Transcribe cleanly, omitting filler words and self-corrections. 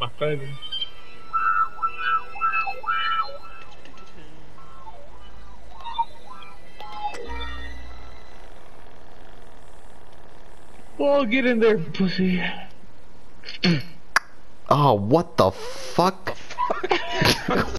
makanya. Oh, get in there, pussy. Oh, what the fuck?